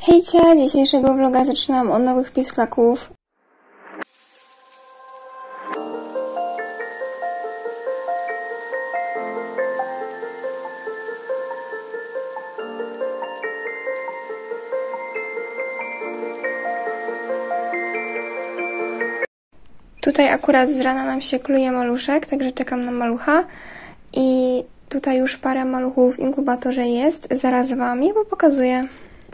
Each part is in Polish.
Hejcia! Dzisiejszego vloga zaczynam od nowych pisklaków. Tutaj akurat z rana nam się kluje maluszek, także czekam na malucha. I tutaj już parę maluchów w inkubatorze jest. Zaraz wam je pokazuję.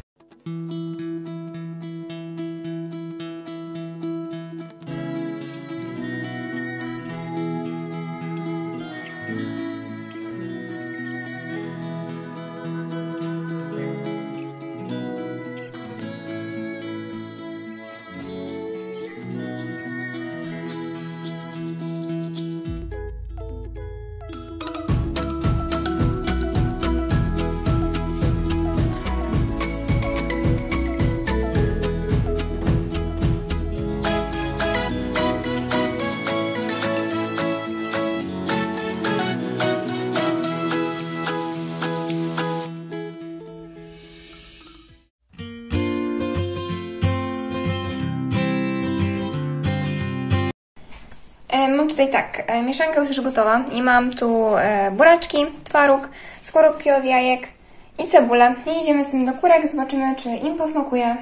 Mam tutaj tak, mieszanka już gotowa i mam tu buraczki, twaróg, skorupki od jajek i cebulę. I idziemy z tym do kurek, zobaczymy, czy im posmakuje.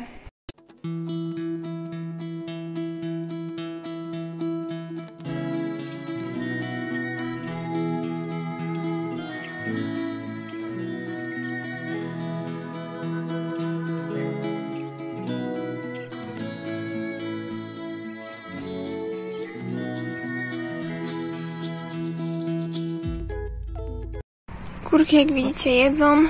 Kurki, jak widzicie, jedzą.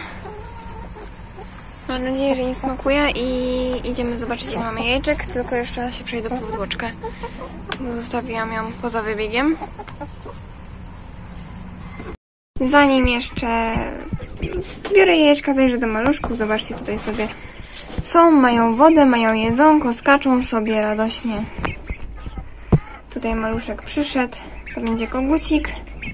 Mam nadzieję, że im smakuje i idziemy zobaczyć, ile mamy jajeczek. Tylko jeszcze się przejdę po podłoczkę, bo zostawiłam ją poza wybiegiem. Zanim jeszcze zbiorę jajeczka, zajrzę do maluszków. Zobaczcie, tutaj sobie są, mają wodę, mają jedzonko, skaczą sobie radośnie. Tutaj maluszek przyszedł, to będzie kogucik.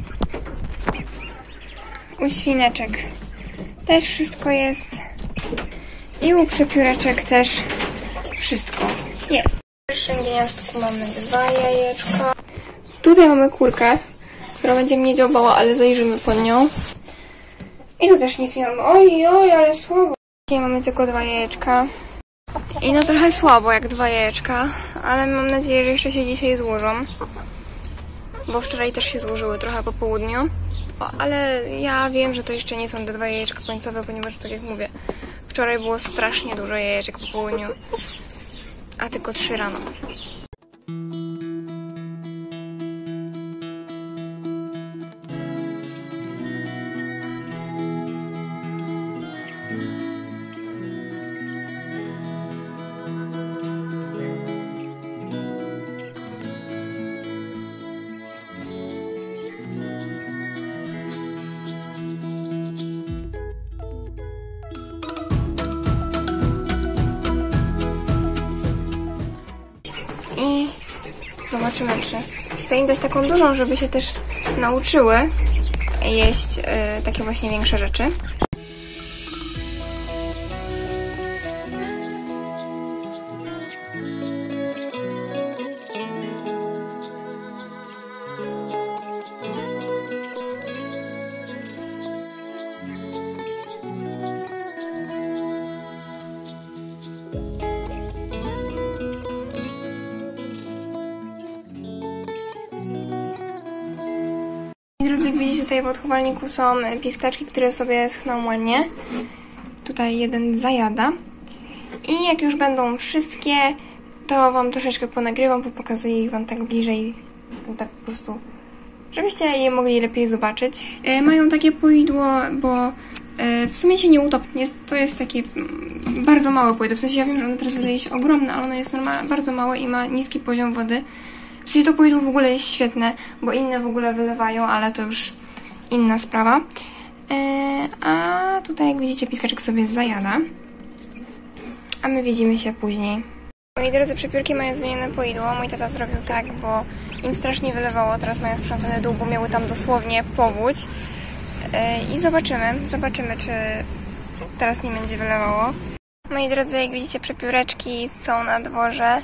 U świneczek też wszystko jest. I u przepióreczek też wszystko jest. W pierwszym gniazdku mamy 2 jajeczka. Tutaj mamy kurkę, która będzie mnie dziobała, ale zajrzymy pod nią. I tu też nic nie mamy. Oj, ale słabo. Dzisiaj mamy tylko 2 jajeczka. I no trochę słabo jak 2 jajeczka, ale mam nadzieję, że jeszcze się dzisiaj złożą. Bo wczoraj też się złożyły trochę po południu. Ale ja wiem, że to jeszcze nie są te 2 jajeczka końcowe, ponieważ tak jak mówię, wczoraj było strasznie dużo jajeczek po południu, a tylko 3 rano. I zobaczymy, czy chcę im dać taką dużą, żeby się też nauczyły jeść takie właśnie większe rzeczy. Drodzy, jak widzicie, tutaj w odchowalniku są pisklaczki, które sobie schną ładnie. Tutaj jeden zajada. I jak już będą wszystkie, to wam troszeczkę ponagrywam, pokazuję ich wam tak bliżej, tak po prostu, żebyście je mogli lepiej zobaczyć. Mają takie poidło, bo w sumie się nie utopi. To jest takie bardzo małe poidło, w sensie ja wiem, że ono teraz wydaje się ogromne, ale ono jest normalnie bardzo małe i ma niski poziom wody. W sensie to poidło w ogóle jest świetne, bo inne w ogóle wylewają, ale to już inna sprawa. A tutaj, jak widzicie, piskaczek sobie zajada. A my widzimy się później. Moi drodzy, przepiórki mają zmienione poidło. Mój tata zrobił tak, bo im strasznie wylewało. Teraz mają sprzątany dół, bo miały tam dosłownie powódź. I zobaczymy, czy teraz nie będzie wylewało. Moi drodzy, jak widzicie, przepióreczki są na dworze.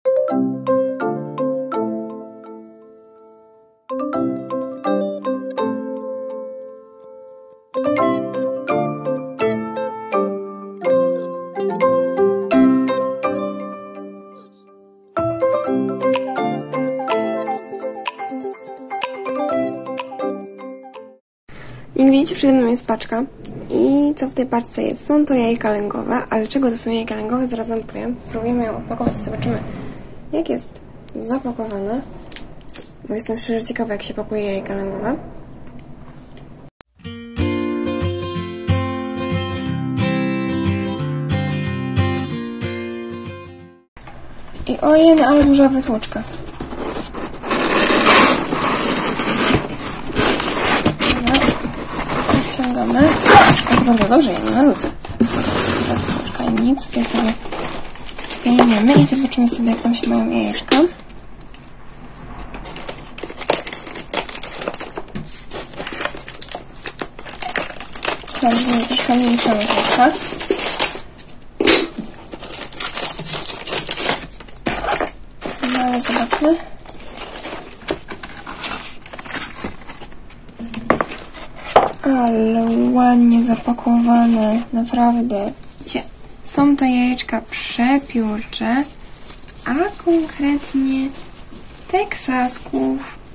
Jak widzicie, przede mną jest paczka. I co w tej paczce jest? Są to jajka lęgowe, ale czego to są jajka lęgowe? Zaraz wam powiem. Próbujemy ją opakować i zobaczymy, jak jest zapakowane. Bo jestem szczerze ciekawa, jak się pakuje jajka lęgowe. I ojej, ale duża wytłoczka. Wyciągamy. To bardzo dobrze, ja nie narudzę. Nic, tutaj sobie zdejmiemy i zobaczymy sobie, jak tam się mają jajeczka. Tam jest troszkę mniejsza jajeczka. No ale zobaczmy. Ale ładnie zapakowane, naprawdę. Są to jajeczka przepiórcze, a konkretnie teksasków.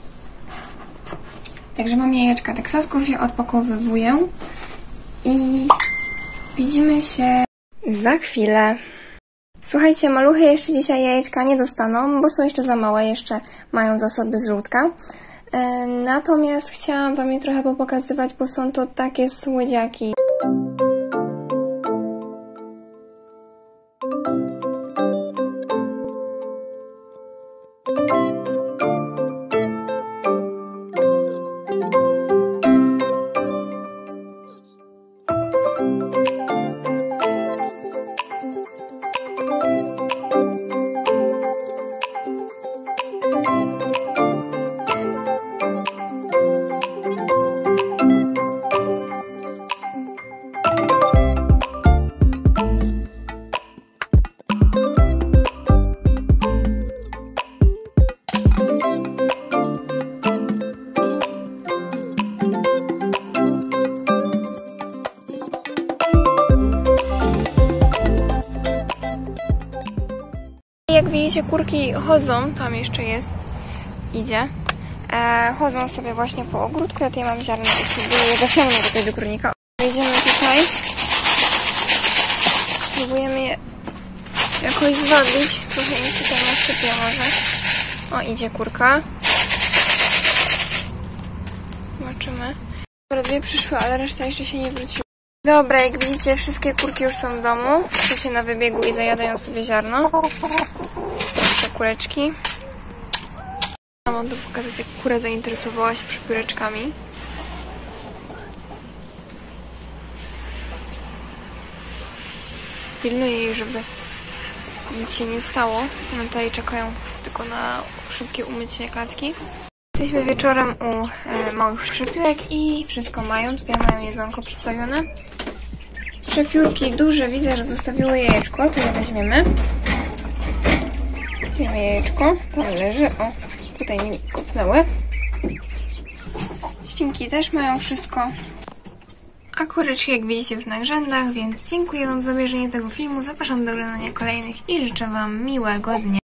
Także mam jajeczka teksasków, je odpakowywuję i widzimy się za chwilę. Słuchajcie, maluchy jeszcze dzisiaj jajeczka nie dostaną, bo są jeszcze za małe, jeszcze mają zasoby z żółtka. Natomiast chciałam wam je trochę popokazywać, bo są to takie słodziaki. Jak widzicie, kurki chodzą, tam jeszcze jest, idzie. Chodzą sobie właśnie po ogródku, ja tutaj mam ziarno, je zasiągnę do tego kurnika. Wejdziemy tutaj, próbujemy je jakoś zwabić, trochę im tutaj nasypię może. O, idzie kurka. Zobaczymy. Dobra, dwie przyszły, ale reszta jeszcze się nie wróciła. Dobra, jak widzicie, wszystkie kurki już są w domu. Wszyscy na wybiegu i zajadają sobie ziarno. Te kureczki. Mam tu pokazać, jak kura zainteresowała się przepióreczkami. Pilnuję jej, żeby nic się nie stało. One tutaj czekają tylko na szybkie umycie klatki. Jesteśmy wieczorem u małych przepiórek i wszystko mają. Tutaj mają jedzonko przystawione. Przepiórki duże, widzę, że zostawiły jajeczko. To je weźmiemy. Weźmiemy jajeczko. Tam leży. O, tutaj mi kopnęły. Świnki też mają wszystko. A kureczki, jak widzicie, już na grzędach, więc dziękuję wam za obejrzenie tego filmu. Zapraszam do oglądania kolejnych i życzę wam miłego dnia.